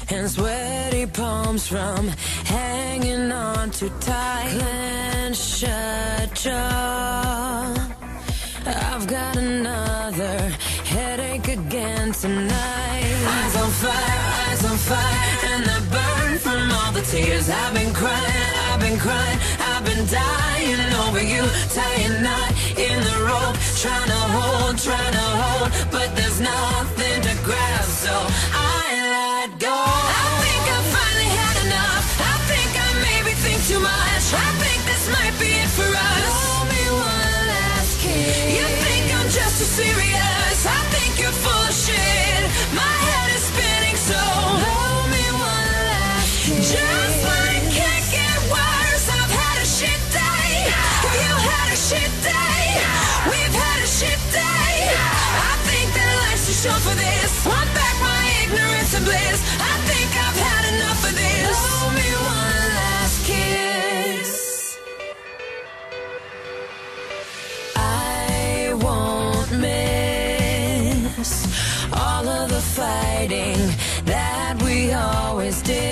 and sweaty palms from hanging on too tight. Clench shut jaw. I've got another headache again tonight. Eyes on fire, and they burn from all the tears. I've been crying, I've been dying over you. Tying knot in the rope, trying to hold, but there's nothing to grab, so I let go. I think I finally had enough. I think I maybe think too much. I think this might be it for us. Blow me one last kiss. You think I'm just too serious? I think you're full of shit. My head is spinning, so blow me one last kiss. Just when it can't get worse, I've had a shit day. You had a shit day. We've had a shit day. I think that life's too short for this. Want back my ignorance and bliss. I think I've had enough of this. Blow me one last kiss. I won't miss all of the fighting that we always did.